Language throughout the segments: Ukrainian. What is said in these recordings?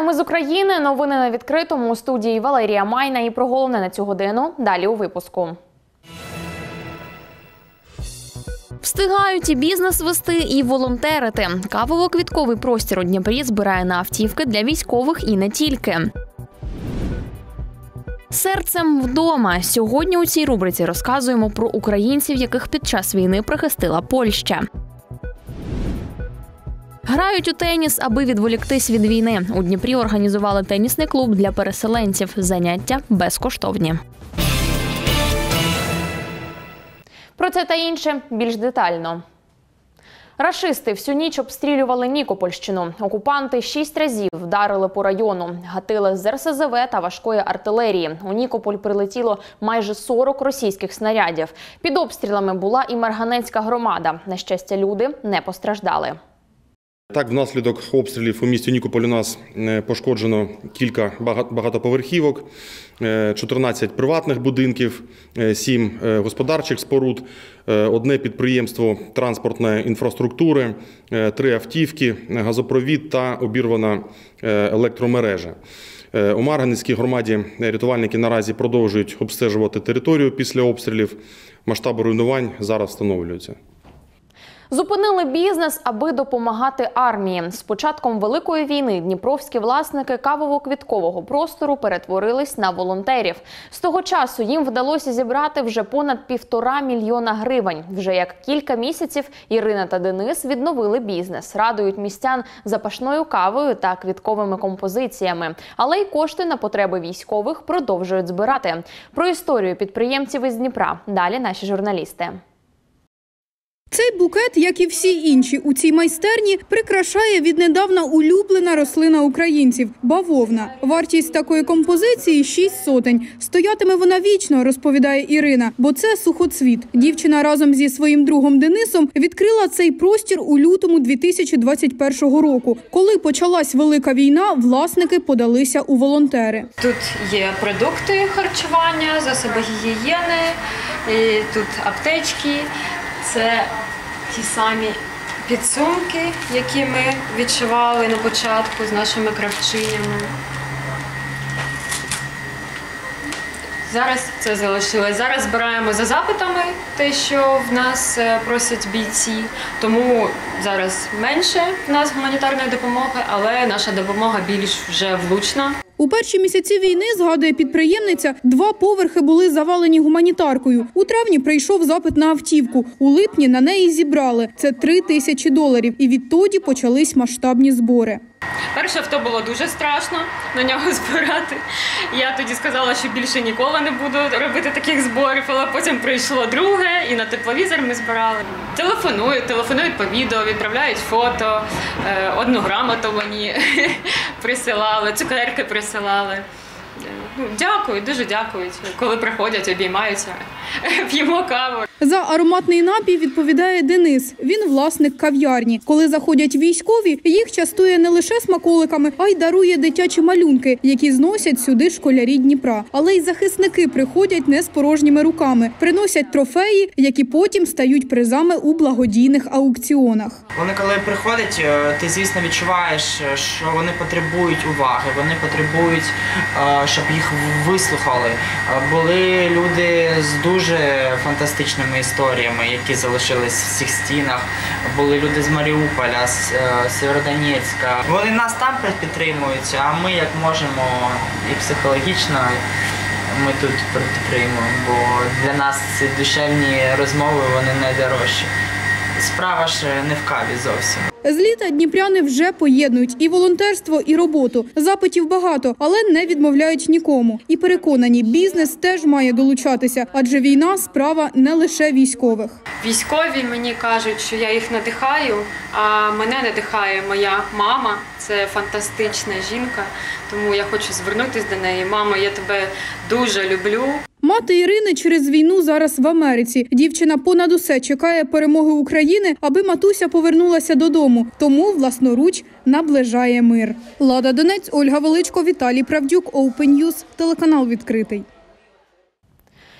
Вітаємо з України. Новини на відкритому. У студії Валерія Майна. І про головне на цю годину далі у випуску. Встигають і бізнес вести, і волонтерити. Кавово-квітковий простір у Дніпрі збирає на автівки для військових і не тільки. Серцем вдома. Сьогодні у цій рубриці розказуємо про українців, яких під час війни прихистила Польща. Грають у теніс, аби відволіктись від війни. У Дніпрі організували тенісний клуб для переселенців. Заняття безкоштовні. Про це та інше більш детально. Рашисти всю ніч обстрілювали Нікопольщину. Окупанти 6 разів вдарили по району. Гатили з РСЗВ та важкої артилерії. У Нікополь прилетіло майже 40 російських снарядів. Під обстрілами була і Марганецька громада. На щастя, люди не постраждали. Так, внаслідок обстрілів у місті Нікополь у нас пошкоджено кілька багатоповерхівок, 14 приватних будинків, 7 господарчих споруд, 1 підприємство транспортної інфраструктури, 3 автівки, газопровід та обірвана електромережа. У Марганецькій громаді рятувальники наразі продовжують обстежувати територію після обстрілів. Масштаби руйнувань зараз встановлюються. Зупинили бізнес, аби допомагати армії. З початком Великої війни дніпровські власники кавово-квіткового простору перетворились на волонтерів. З того часу їм вдалося зібрати вже понад 1,5 мільйона гривень. Вже як кілька місяців Ірина та Денис відновили бізнес. Радують містян запашною кавою та квітковими композиціями. Але й кошти на потреби військових продовжують збирати. Про історію підприємців із Дніпра далі наші журналісти. Цей букет, як і всі інші у цій майстерні, прикрашає віднедавна улюблена рослина українців – бавовна. Вартість такої композиції – 6 сотень. Стоятиме вона вічно, розповідає Ірина, бо це сухоцвіт. Дівчина разом зі своїм другом Денисом відкрила цей простір у лютому 2021 року. Коли почалась Велика війна, власники подалися у волонтери. Тут є продукти харчування, засоби гігієни, і тут аптечки. Це ті самі підсумки, які ми відшивали на початку з нашими кравчинями. Зараз це залишилось. Зараз збираємо за запитами те, що в нас просять бійці. Тому зараз менше в нас гуманітарної допомоги, але наша допомога більш вже влучна. У перші місяці війни, згадує підприємниця, 2 поверхи були завалені гуманітаркою. У травні прийшов запит на автівку. У липні на неї зібрали. Це $3000. І відтоді почались масштабні збори. Перше авто було дуже страшно на нього збирати. Я тоді сказала, що більше ніколи не буду робити таких зборів, але потім прийшло друге, і на тепловізор ми збирали. Телефонують по відео, відправляють фото, 1 грамоту мені присилали, цукерки присилали. Дякую, дуже дякують. Коли приходять, обіймаються, п'ємо каву. За ароматний напій відповідає Денис. Він власник кав'ярні. Коли заходять військові, їх частує не лише смаколиками, а й дарує дитячі малюнки, які зносять сюди школярі Дніпра. Але й захисники приходять не з порожніми руками. Приносять трофеї, які потім стають призами у благодійних аукціонах. Вони коли приходять, ти, звісно, відчуваєш, що вони потребують уваги, вони потребують, щоб їх вислухали. Були люди з дуже фантастичними історіями, які залишились в цих стінах. Були люди з Маріуполя, з Сєвєродонецька. Вони нас там підтримують, а ми як можемо і психологічно ми тут підтримуємо, бо для нас ці душевні розмови, вони найдорожчі. Справа ж не в каві зовсім. З літа дніпряни вже поєднують і волонтерство, і роботу. Запитів багато, але не відмовляють нікому. І переконані, бізнес теж має долучатися, адже війна – справа не лише військових. Військові мені кажуть, що я їх надихаю, а мене надихає моя мама. Це фантастична жінка, тому я хочу звернутися до неї. Мамо, я тебе дуже люблю. Мати Ірини через війну зараз в Америці. Дівчина понад усе чекає перемоги України, аби матуся повернулася додому. Тому власноруч наближає мир. Лада Донець, Ольга Величко, Віталій Правдюк, Open News, телеканал «Відкритий».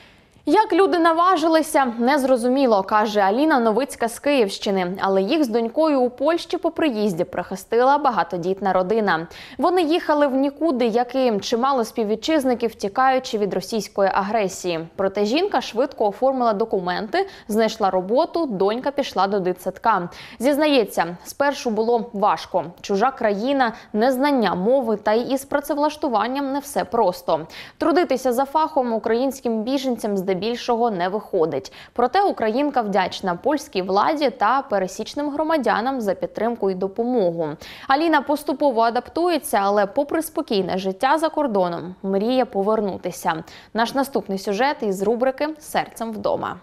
Як люди наважилися, незрозуміло, каже Аліна Новицька з Київщини. Але їх з донькою у Польщі по приїзді прихистила багатодітна родина. Вони їхали в нікуди, як і чимало співвітчизників, тікаючи від російської агресії. Проте жінка швидко оформила документи, знайшла роботу, донька пішла до дитсадка. Зізнається, спершу було важко. Чужа країна, незнання мови та й із працевлаштуванням не все просто. Трудитися за фахом українським біженцям здебільшого не виходить. Проте українка вдячна польській владі та пересічним громадянам за підтримку і допомогу. Аліна поступово адаптується, але попри спокійне життя за кордоном, мріє повернутися. Наш наступний сюжет із рубрики «Серцем вдома».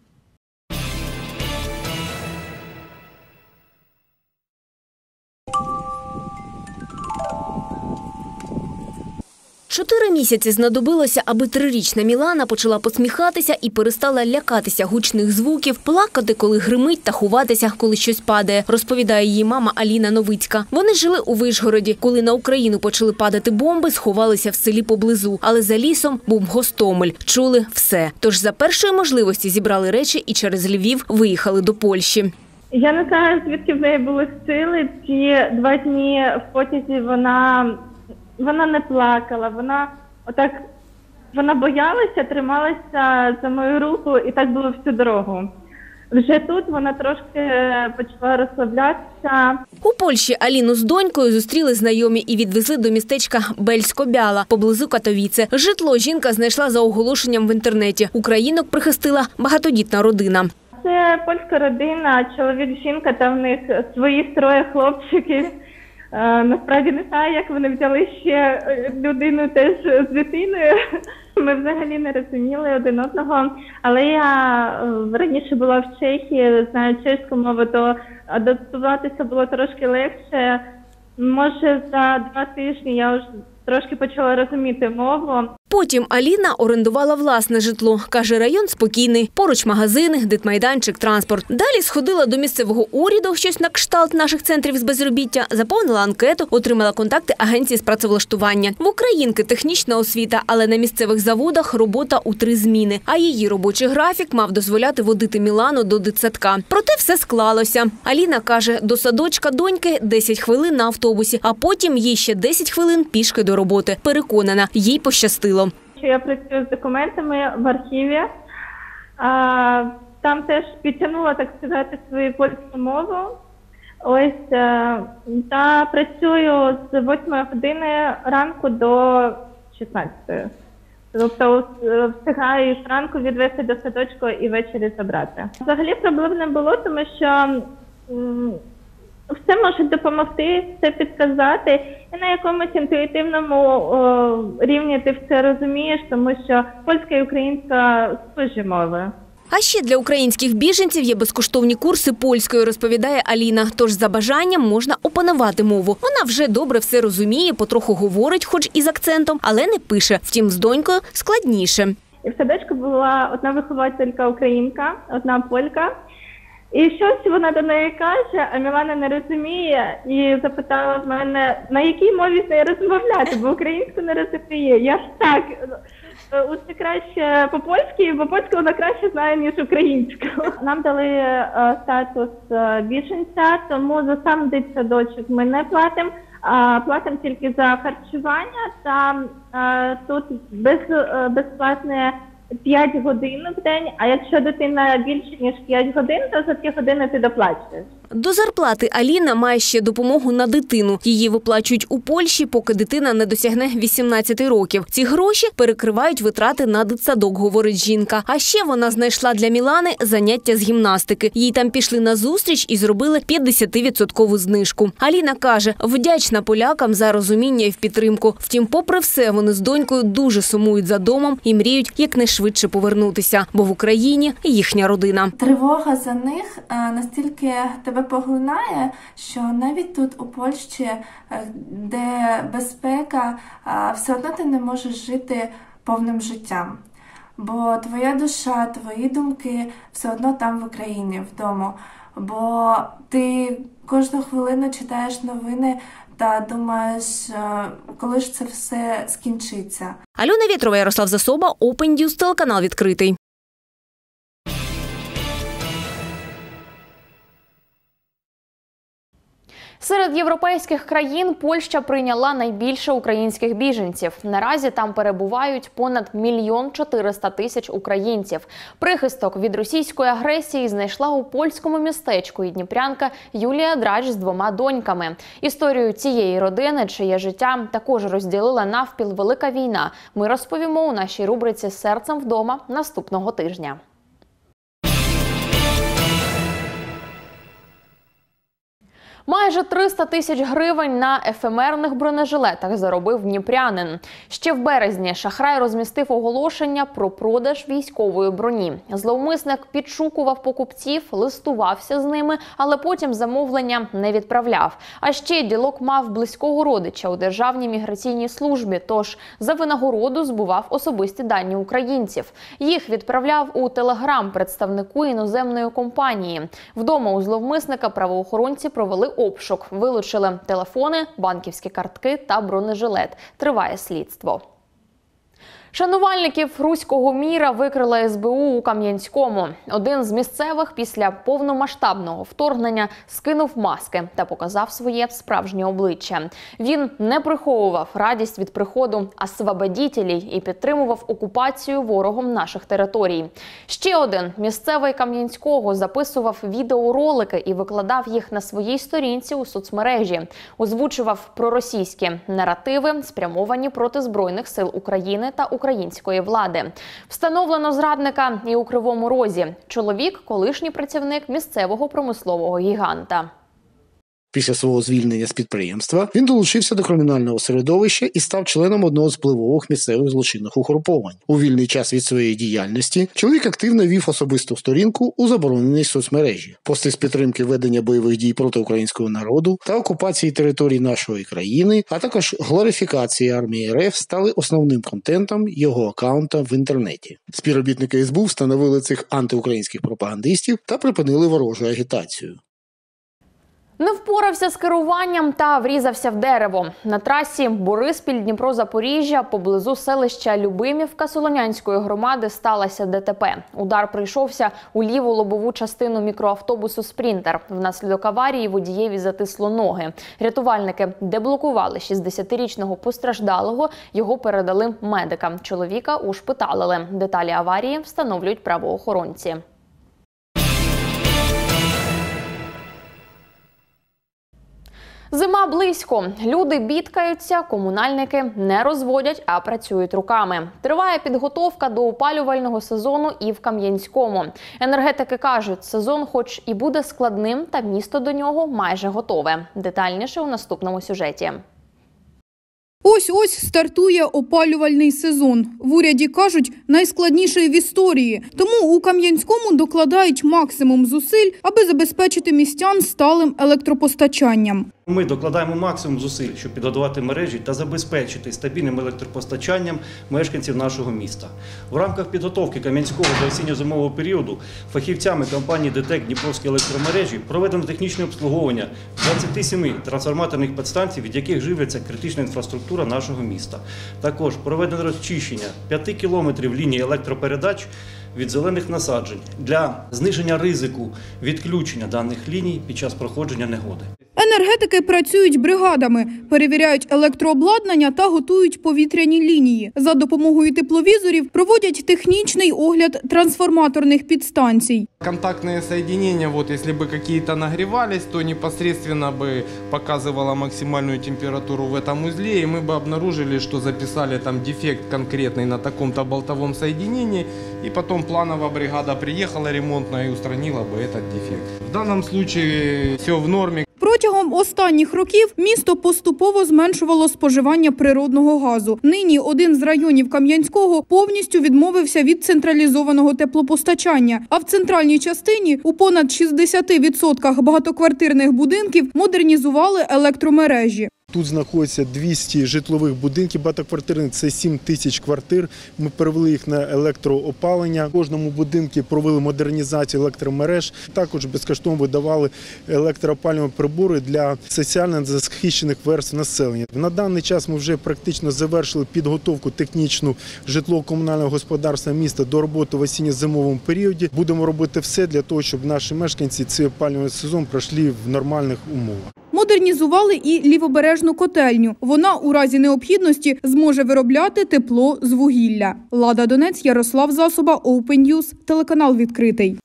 4 місяці знадобилося, аби 3-річна Мілана почала посміхатися і перестала лякатися гучних звуків, плакати, коли гримить, та ховатися, коли щось падає, розповідає її мама Аліна Новицька. Вони жили у Вишгороді. Коли на Україну почали падати бомби, сховалися в селі поблизу. Але за лісом був Гостомель. Чули все. Тож за першої можливості зібрали речі і через Львів виїхали до Польщі. Я не знаю, звідки в неї були сили. Ці 2 дні в потязі вона не плакала, вона боялася, трималася за мою руку, і так було всю дорогу. Вже тут вона трошки почала розслаблятися. У Польщі Аліну з донькою зустріли знайомі і відвезли до містечка Бельсько-Біала, поблизу Катовіце. Житло жінка знайшла за оголошенням в інтернеті. Українок прихистила багатодітна родина. Це польська родина, чоловік, жінка, та в них свої 3 хлопчиків. Насправді не знаю, як вони взяли ще людину теж з дитиною. Ми взагалі не розуміли один одного. Але я раніше була в Чехії, знаю чеську мову, то адаптуватися було трошки легше. Може, за 2 тижні я вже трошки почала розуміти мову. Потім Аліна орендувала власне житло. Каже, район спокійний. Поруч магазини, дитмайданчик, транспорт. Далі сходила до місцевого уряду, щось на кшталт наших центрів з безробіття, заповнила анкету, отримала контакти агенції з працевлаштування. В українки технічна освіта, але на місцевих заводах робота у 3 зміни. А її робочий графік мав дозволяти водити Мілану до дитсадка. Проте все склалося. Аліна каже, до садочка доньки 10 хвилин на автобусі, а потім їй ще 10 хвилин пішки до роботи. Переконана, їй пощастило. Я працюю з документами в архіві. Там теж підтягнула, так сказати, свою польську мову. Ось, та працюю з 8 години ранку до 16. Тобто встигаю зранку відвести до садочку і ввечері забрати. Взагалі проблем не було, тому що все можуть допомогти, все підказати, і на якомусь інтуїтивному рівні ти все розумієш, тому що польська і українська схожі мови. А ще для українських біженців є безкоштовні курси польської, розповідає Аліна. Тож за бажанням можна опанувати мову. Вона вже добре все розуміє, потроху говорить, хоч і з акцентом, але не пише. Втім, з донькою складніше. І в садочку була одна вихователька українка, одна полька. І щось вона до неї каже, а Мілана не розуміє, і запитала в мене, на якій мові з нею розмовляти, бо українську не розуміє. Я ж так, це краще по-польськи, бо польську вона краще знає, ніж українську. Нам дали статус біженця, тому за сам дитсадочок ми не платимо, а платимо тільки за харчування, та тут безплатне 5 годин в день, а якщо дитина більше, ніж 5 годин, то за 2 години ти доплачуєш. До зарплати Аліна має ще допомогу на дитину. Її виплачують у Польщі, поки дитина не досягне 18 років. Ці гроші перекривають витрати на дитсадок, говорить жінка. А ще вона знайшла для Мілани заняття з гімнастики. Їй там пішли на зустріч і зробили 50% знижку. Аліна каже, вдячна полякам за розуміння і в підтримку. Втім, попри все, вони з донькою дуже сумують за домом і мріють якнайшвидше повернутися, бо в Україні їхня родина. Тривога за них настільки тебе поглинає, що навіть тут у Польщі, де безпека, все одно ти не можеш жити повним життям. Бо твоя душа, твої думки все одно там в Україні, вдома. Бо ти кожну хвилину читаєш новини та думаєш, коли ж це все скінчиться. Альона Вєтрова, Ярослав Засоба, Open News, телеканал «Відкритий». Серед європейських країн Польща прийняла найбільше українських біженців. Наразі там перебувають понад 1 400 000 українців. Прихисток від російської агресії знайшла у польському містечку і дніпрянка Юлія Драч з 2 доньками. Історію цієї родини, чиє життя також розділила навпіл велика війна, ми розповімо у нашій рубриці «Серцем вдома» наступного тижня. Майже 300 000 гривень на ефемерних бронежилетах заробив дніпрянин. Ще в березні шахрай розмістив оголошення про продаж військової броні. Зловмисник підшукував покупців, листувався з ними, але потім замовлення не відправляв. А ще ділок мав близького родича у Державній міграційній службі, тож за винагороду збував особисті дані українців. Їх відправляв у Телеграм представнику іноземної компанії. Вдома у зловмисника правоохоронці провели обшук. Вилучили телефони, банківські картки та бронежилет. Триває слідство. Шанувальників руського міра викрила СБУ у Кам'янському. Один з місцевих після повномасштабного вторгнення скинув маски та показав своє справжнє обличчя. Він не приховував радість від приходу освободітелів і підтримував окупацію ворогом наших територій. Ще один місцевий Кам'янського записував відеоролики і викладав їх на своїй сторінці у соцмережі. Озвучував проросійські наративи, спрямовані проти Збройних сил України та української влади. Встановлено зрадника і у Кривому Розі. Чоловік – колишній працівник місцевого промислового гіганта. Після свого звільнення з підприємства він долучився до кримінального середовища і став членом одного з впливових місцевих злочинних угруповань. У вільний час від своєї діяльності чоловік активно вів особисту сторінку у забороненій соцмережі. Пости з підтримки ведення бойових дій проти українського народу та окупації територій нашої країни, а також глорифікації армії РФ стали основним контентом його акаунта в інтернеті. Співробітники СБУ встановили цих антиукраїнських пропагандистів та припинили ворожу агітацію. Не впорався з керуванням та врізався в дерево. На трасі Бориспіль-Дніпро-Запоріжжя поблизу селища Любимівка Солонянської громади сталося ДТП. Удар прийшовся у ліву лобову частину мікроавтобусу «Спрінтер». Внаслідок аварії водієві затисло ноги. Рятувальники деблокували 60-річного постраждалого, його передали медикам. Чоловіка ушпиталили. Деталі аварії встановлюють правоохоронці. Зима близько. Люди бідкаються, комунальники не розводять, а працюють руками. Триває підготовка до опалювального сезону і в Кам'янському. Енергетики кажуть, сезон хоч і буде складним, та місто до нього майже готове. Детальніше у наступному сюжеті. Ось-ось стартує опалювальний сезон. В уряді кажуть, найскладніший в історії. Тому у Кам'янському докладають максимум зусиль, аби забезпечити містян сталим електропостачанням. Ми докладаємо максимум зусиль, щоб підготувати мережі та забезпечити стабільним електропостачанням мешканців нашого міста. В рамках підготовки Кам'янського до осінньо-зимового періоду фахівцями компанії ДТЕК «Дніпровські електромережі» проведено технічне обслуговування 27 трансформаторних підстанцій, від яких живиться критична інфраструктура нашого міста. Також проведено розчищення 5 кілометрів лінії електропередач від зелених насаджень для зниження ризику відключення даних ліній під час проходження негоди. Енергетики працюють бригадами, перевіряють електрообладнання та готують повітряні лінії. За допомогою тепловізорів проводять технічний огляд трансформаторних підстанцій. Контактные соединения, вот если бы какие-то нагревались, то непосредственно бы показывало максимальную температуру в этом узле, и мы бы обнаружили, что записали там дефект конкретный на таком-то болтовом соединении, и потом плановая бригада приехала ремонтная и устранила бы этот дефект. В данном случае все в норме. Протягом останніх років місто поступово зменшувало споживання природного газу. Нині один з районів Кам'янського повністю відмовився від централізованого теплопостачання. А в центральній частині у понад 60% багатоквартирних будинків модернізували електромережі. Тут знаходиться 200 житлових будинків багатоквартирних, це 7 тисяч квартир. Ми перевели їх на електроопалення. В кожному будинку провели модернізацію електромереж. Також безкоштовно видавали електроопалювальні прибори для соціально захищених верств населення. На даний час ми вже практично завершили підготовку технічну житлово-комунального господарства міста до роботи в осінньо-зимовому періоді. Будемо робити все для того, щоб наші мешканці цей опалювальний сезон пройшли в нормальних умовах. Модернізували і лівобережну котельню. Вона у разі необхідності зможе виробляти тепло з вугілля. Лада Донець, Ярослав Засоба, Open News, телеканал «Відкритий».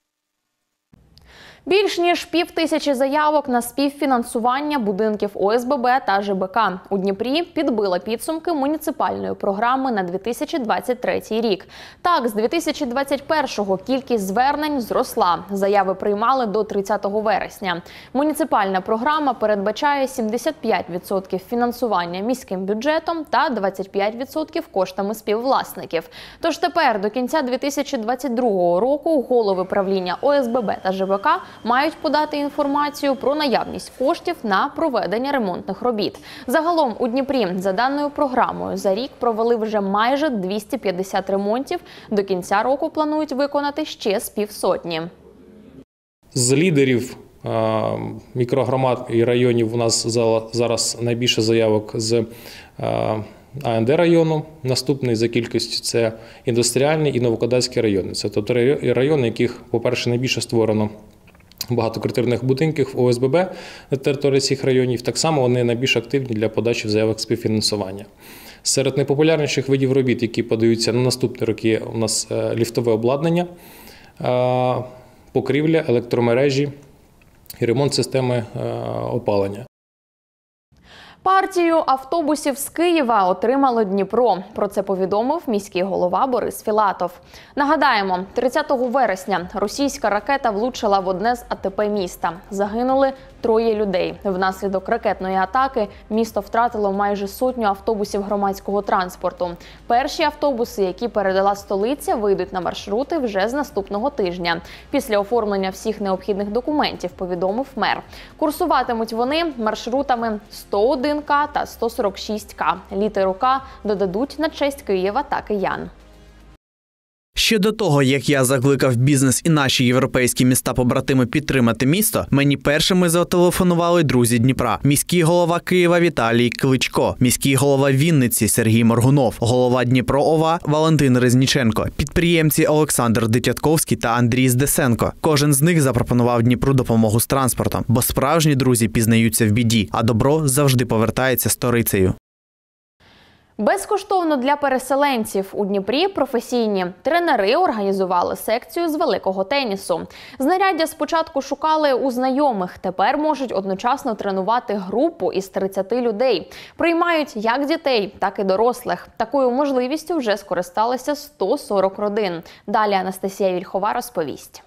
Більш ніж 5000 заявок на співфінансування будинків ОСББ та ЖБК у Дніпрі підбила підсумки муніципальної програми на 2023 рік. Так, з 2021-го кількість звернень зросла. Заяви приймали до 30 вересня. Муніципальна програма передбачає 75% фінансування міським бюджетом та 25% коштами співвласників. Тож тепер до кінця 2022 року голови правління ОСББ та ЖБК мають подати інформацію про наявність коштів на проведення ремонтних робіт. Загалом у Дніпрі за даною програмою за рік провели вже майже 250 ремонтів. До кінця року планують виконати ще з півсотні. З лідерів мікрогромад і районів у нас зараз найбільше заявок з АНД району. Наступний за кількістю – це індустріальний і Новокодацький райони. Це тобто райони, яких, по-перше, найбільше створено багатоквартирних будинків ОСББ на території цих районів. Так само вони найбільш активні для подачі заявок співфінансування. Серед найпопулярніших видів робіт, які подаються на наступні роки, у нас ліфтове обладнання, покрівля, електромережі і ремонт системи опалення. Партію автобусів з Києва отримало Дніпро. Про це повідомив міський голова Борис Філатов. Нагадаємо, 30 вересня російська ракета влучила в одне з АТП міста. Загинули 3 людей. Внаслідок ракетної атаки місто втратило майже 100 автобусів громадського транспорту. Перші автобуси, які передала столиця, вийдуть на маршрути вже з наступного тижня. Після оформлення всіх необхідних документів, повідомив мер. Курсуватимуть вони маршрутами 101К та 146К. Літеру К додадуть на честь Києва та киян. Ще до того, як я закликав бізнес і наші європейські міста-побратими підтримати місто, мені першими зателефонували друзі Дніпра. Міський голова Києва Віталій Кличко, міський голова Вінниці Сергій Моргунов, голова Дніпро-ОВА Валентин Резніченко, підприємці Олександр Дитятковський та Андрій Здесенко. Кожен з них запропонував Дніпру допомогу з транспортом, бо справжні друзі пізнаються в біді, а добро завжди повертається сторицею. Безкоштовно для переселенців у Дніпрі професійні тренери організували секцію з великого тенісу. Знаряддя спочатку шукали у знайомих, тепер можуть одночасно тренувати групу із 30 людей. Приймають як дітей, так і дорослих. Такою можливістю вже скористалися 140 родин. Далі Анастасія Вільхова розповість.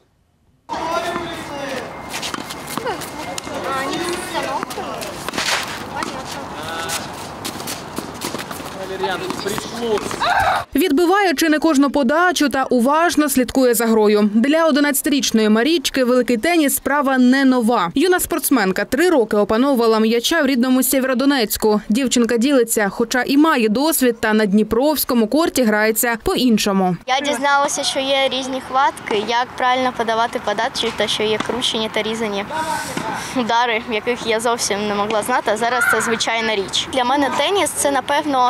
Відбиває чи не кожну подачу та уважно слідкує за грою. Для 11-річної Марічки великий теніс – справа не нова. Юна спортсменка 3 роки опановувала м'яча в рідному Сєвєродонецьку. Дівчинка ділиться, хоча і має досвід, та на дніпровському корті грається по-іншому. Я дізналася, що є різні хватки, як правильно подавати подачі, та що є кручені та різані удари, яких я зовсім не могла знати, а зараз це звичайна річ. Для мене теніс – це, напевно,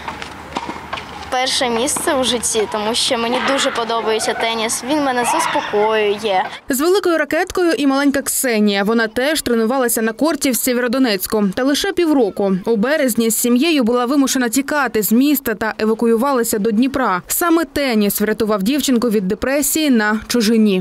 перше місце у житті, тому що мені дуже подобається теніс. Він мене заспокоює. З великою ракеткою і маленька Ксенія. Вона теж тренувалася на корті в Сєвєродонецьку. Та лише півроку. У березні з сім'єю була вимушена тікати з міста та евакуювалася до Дніпра. Саме теніс врятував дівчинку від депресії на чужині.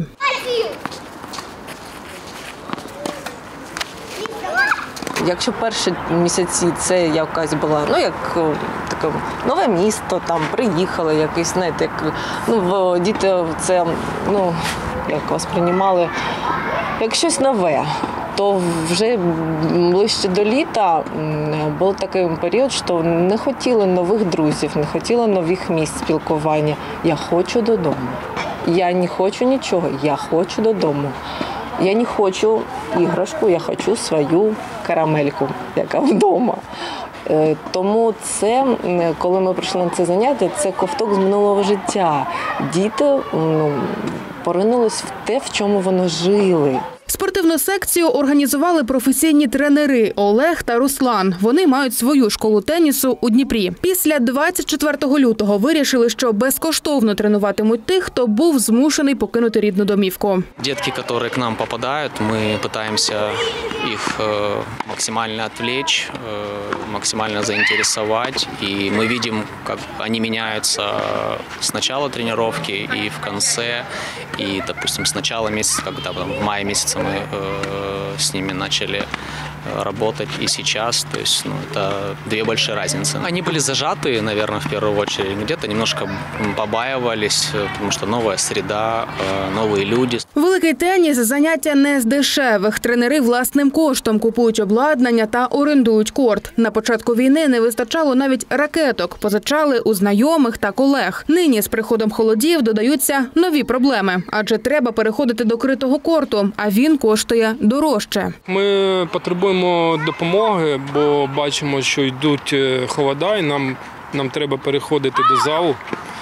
Якщо перші місяці це якась була, як таке нове місто, там приїхали, якийсь, знаєте, як діти це, як вас приймали, як щось нове, то вже ближче до літа був такий період, що не хотіли нових друзів, не хотіли нових місць спілкування. Я хочу додому. Я не хочу нічого, я хочу додому. Я не хочу іграшку, я хочу свою карамельку, яка вдома. Тому це, коли ми прийшли на це заняття, це ковток з минулого життя. Діти поринулись в те, в чому вони жили. Спортивна Спортивну секцію організували професійні тренери Олег та Руслан. Вони мають свою школу тенісу у Дніпрі. Після 24 лютого вирішили, що безкоштовно тренуватимуть тих, хто був змушений покинути рідну домівку. Детки, которые к нам попадают, мы пытаемся их максимально отвлечь, максимально заинтересовать. И мы видим, как они меняются с начала тренировки и в конце. И, допустим, с начала месяца, когда в мае месяце мы с ними начали работать, и сейчас, то есть, это две большие разницы. Они были зажаты, наверное, в первую очередь, где-то немножко побаивались, потому что новая среда, новые люди. Великий теніс – заняття не з дешевих. Тренери власним коштом купують обладнання та орендують корт. На початку війни не вистачало навіть ракеток, позичали у знайомих та колег. Нині з приходом холодів додаються нові проблеми, адже треба переходити до критого корту, а він коштує дорожче. Ми потребуємо допомоги, бо бачимо, що йдуть холода, і нам треба переходити до залу.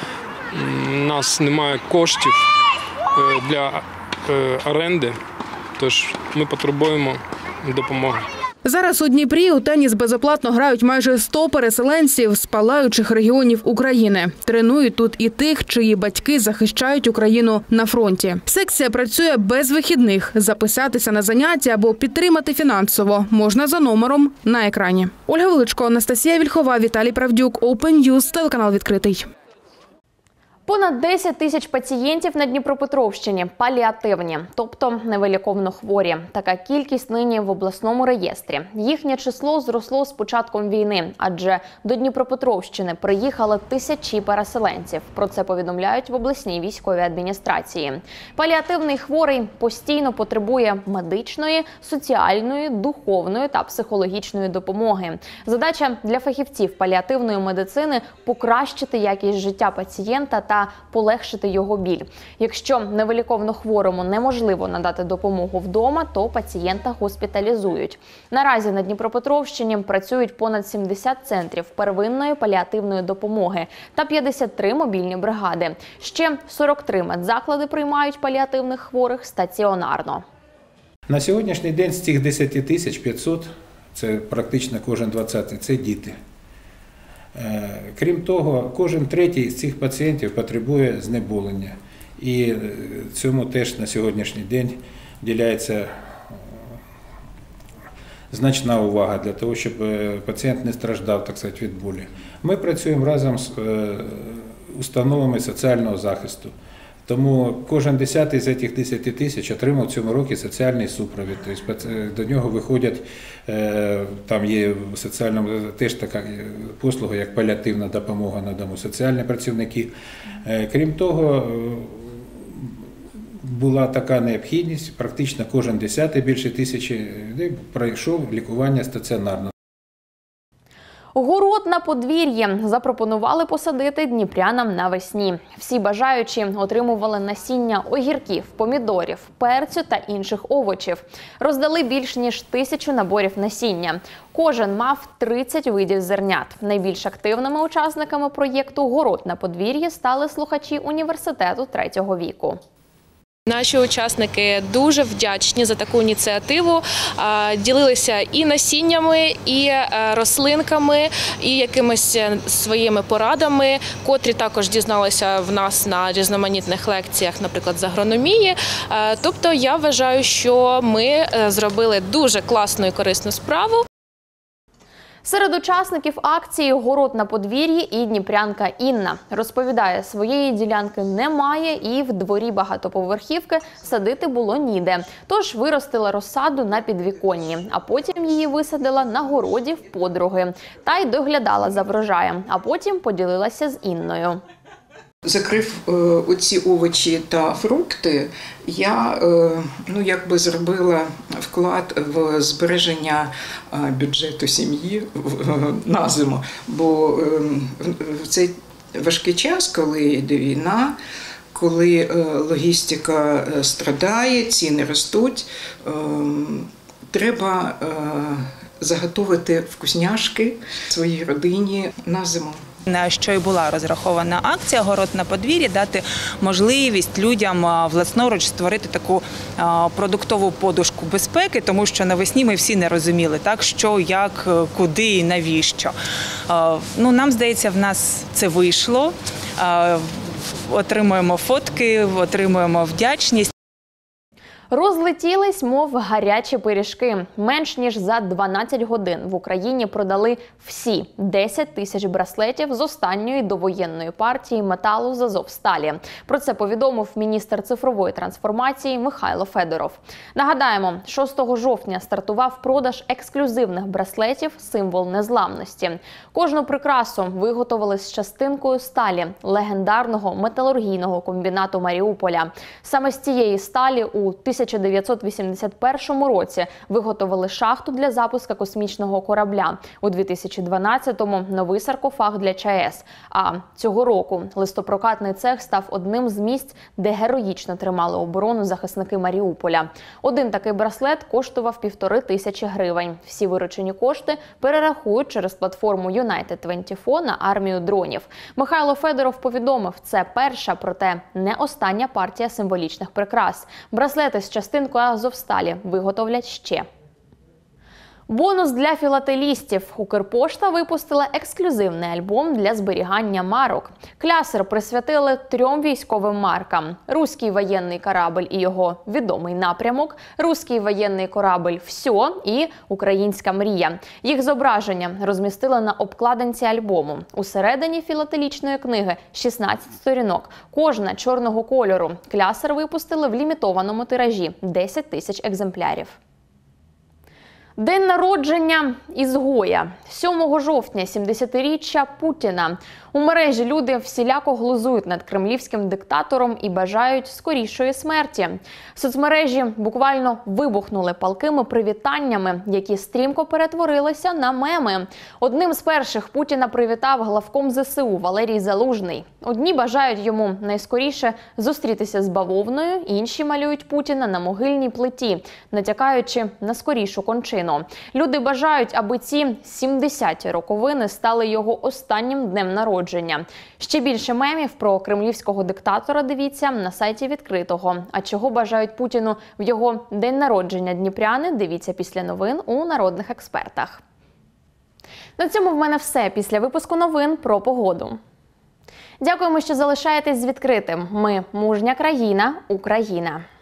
У нас немає коштів для оренди, тож ми потребуємо допомоги. Зараз у Дніпрі у теніс безоплатно грають майже 100 переселенців з палаючих регіонів України. Тренують тут і тих, чиї батьки захищають Україну на фронті. Секція працює без вихідних. Записатися на заняття або підтримати фінансово можна за номером на екрані. Ольга Величко, Анастасія Вільхова, Віталій Правдюк, Open News, телеканал «Відкритий». Понад 10 тисяч пацієнтів на Дніпропетровщині – паліативні, тобто невиліковно хворі. Така кількість нині в обласному реєстрі. Їхнє число зросло з початком війни, адже до Дніпропетровщини приїхали тисячі переселенців. Про це повідомляють в обласній військовій адміністрації. Паліативний хворий постійно потребує медичної, соціальної, духовної та психологічної допомоги. Задача для фахівців паліативної медицини – покращити якість життя пацієнта та полегшити його біль. Якщо невиліковно хворому неможливо надати допомогу вдома, то пацієнта госпіталізують. Наразі на Дніпропетровщині працюють понад 70 центрів первинної паліативної допомоги та 53 мобільні бригади. Ще 43 медзаклади приймають паліативних хворих стаціонарно. На сьогоднішній день з цих 10 тисяч 500, це практично кожен 20-й, це діти. Крім того, кожен третій з цих пацієнтів потребує знеболення. І цьому теж на сьогоднішній день вділяється значна увага для того, щоб пацієнт не страждав, так сказати, від болі. Ми працюємо разом з установами соціального захисту. Тому кожен 10-й з цих 10 тисяч отримав в цьому році соціальний супровід. Тобто до нього виходять, там є в соціальному теж така послуга, як паліативна допомога на дому, соціальні працівники. Крім того, була така необхідність, практично кожен 10-й, більше тисячі людей пройшов лікування стаціонарно. Город на подвір'ї запропонували посадити дніпрянам навесні. Всі бажаючі отримували насіння огірків, помідорів, перцю та інших овочів. Роздали більш ніж 1000 наборів насіння. Кожен мав 30 видів зернят. Найбільш активними учасниками проєкту «Город на подвір'ї» стали слухачі університету третього віку. Наші учасники дуже вдячні за таку ініціативу, ділилися і насіннями, і рослинками, і якимись своїми порадами, котрі також дізналися в нас на різноманітних лекціях, наприклад, з агрономії. Тобто я вважаю, що ми зробили дуже класну і корисну справу. Серед учасників акції «Город на подвір'ї» і дніпрянка Інна. Розповідає, своєї ділянки немає і в дворі багатоповерхівки садити було ніде. Тож виростила розсаду на підвіконні, а потім її висадила на городі в подруги. Та й доглядала за врожаєм, а потім поділилася з Інною. Закрив оці овочі та фрукти, я зробила вклад в збереження бюджету сім'ї на зиму. Бо в цей важкий час, коли йде війна, коли логістика страдає, ціни ростуть, треба заготовити вкусняшки своїй родині на зиму. На що й була розрахована акція «Город на подвір'ї» – дати можливість людям власноруч створити таку продуктову подушку безпеки, тому що навесні ми всі не розуміли, так, що, як, куди і навіщо. Нам здається, в нас це вийшло. Отримуємо фотки, отримуємо вдячність. Розлетілись, мов гарячі пиріжки. Менш ніж за 12 годин в Україні продали всі 10 тисяч браслетів з останньої довоєнної партії металу з Азовсталі. Про це повідомив міністр цифрової трансформації Михайло Федоров. Нагадаємо, 6 жовтня стартував продаж ексклюзивних браслетів «Символ незламності». Кожну прикрасу виготовили з частинкою сталі легендарного металургійного комбінату Маріуполя. Саме з цієї сталі у 1981 році виготовили шахту для запуску космічного корабля. У 2012-му – новий саркофаг для ЧАЕС. А цього року листопрокатний цех став одним з місць, де героїчно тримали оборону захисники Маріуполя. Один такий браслет коштував 1500 гривень. Всі виручені кошти перерахують через платформу United24 на армію дронів. Михайло Федоров повідомив, це перша, проте не остання партія символічних прикрас. Браслети з частинкою Азовсталі виготовлять ще. Бонус для філателістів. Укрпошта випустила ексклюзивний альбом для зберігання марок. Клясер присвятили 3 військовим маркам: «Руський воєнний корабль» і його відомий напрямок, «Руський воєнний корабль «Всьо» і «Українська мрія». Їх зображення розмістили на обкладинці альбому. Усередині філателічної книги 16 сторінок, кожна чорного кольору. Клясер випустили в лімітованому тиражі – 10 тисяч екземплярів. День народження ізгоя. 7 жовтня 70-річчя Путіна. У мережі люди всіляко глузують над кремлівським диктатором і бажають скорішої смерті. Соцмережі буквально вибухнули палкими привітаннями, які стрімко перетворилися на меми. Одним з перших Путіна привітав главком ЗСУ Валерій Залужний. Одні бажають йому найскоріше зустрітися з бавовною, інші малюють Путіна на могильній плиті, натякаючи на скорішу кончину. Люди бажають, аби ці 70-ті роковини стали його останнім днем народження. Ще більше мемів про кремлівського диктатора дивіться на сайті «Відкритого». А чого бажають Путіну в його день народження дніпряни, дивіться після новин у «Народних експертах». На цьому в мене все після випуску новин про погоду. Дякуємо, що залишаєтесь з «Відкритим». Ми – мужня країна, Україна.